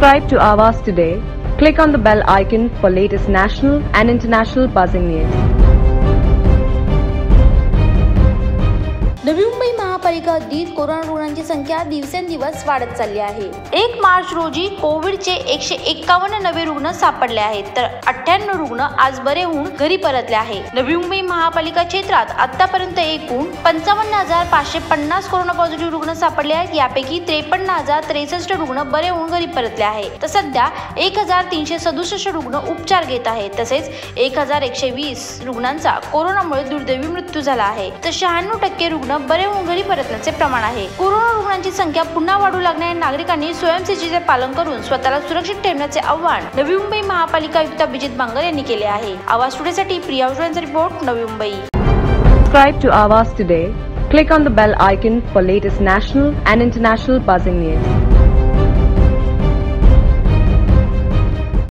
Subscribe to Awaaz today. Click on the bell icon for latest national and international buzzing news. Navi Mumbai महापालिका हद्दीत corona रुग्णांची संख्या दिवसेंदिवस वाढत चालली आहे। 1 मार्च रोजी कोविडचे 151 नवे रुग्ण सापडले आहेत, तर 98 रुग्ण आज बरे होऊन घरी परतले आहेत। नवी मुंबई महापालिका क्षेत्रात आतापर्यंत एकूण 55,550 कोरोना पॉझिटिव्ह रुग्ण सापडले आहेत। यापैकी 53,063 रुग्ण बरे होऊन घरी परतले आहेत, तर सध्या 1,367 रुग्ण उपचार घेत आहेत। तसेच 1,120 रुग्णांचा कोरोनामुळे दुर्दैवी मृत्यू झाला आहे, तर 96% रुग्ण बरे होऊन घरी परतण्याचे प्रमाण आहे। कोरोना रुग्णांची संख्या पुन्हा वाढू लागल्याने नागरिकांनी स्वयंसेवेचे पालन करून स्वतःला सुरक्षित ठेवण्याचे आवाहन नवी मुंबई महापालिका आयुक्त अभिजित बांगर यांनी केले आहे। आवाज टुडेसाठी Priya उजळेंचा report, Navi Mumbai. Subscribe to Awaaz today. Click on the bell icon for latest national and international buzzing news.